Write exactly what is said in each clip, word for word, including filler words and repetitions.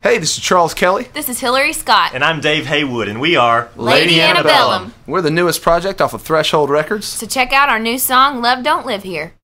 Hey, this is Charles Kelly. This is Hillary Scott. And I'm Dave Haywood, and we are Lady Antebellum. We're the newest project off of Threshold Records. So check out our new song, Love Don't Live Here.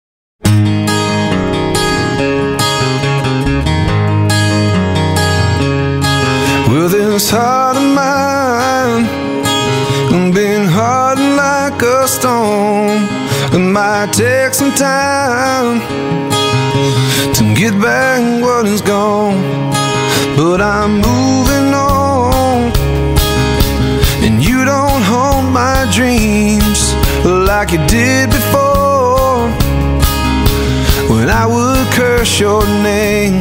Well, this heart of mine been hardened like a stone. It might take some time to get back what is gone, but I'm moving on, and you don't hold my dreams like you did before, when I would curse your name.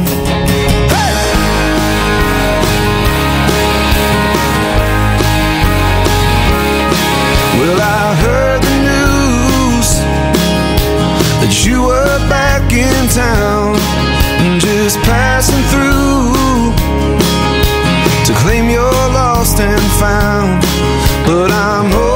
Well, I heard the news that you were back in town, just passing through to claim you're lost and found. But I'm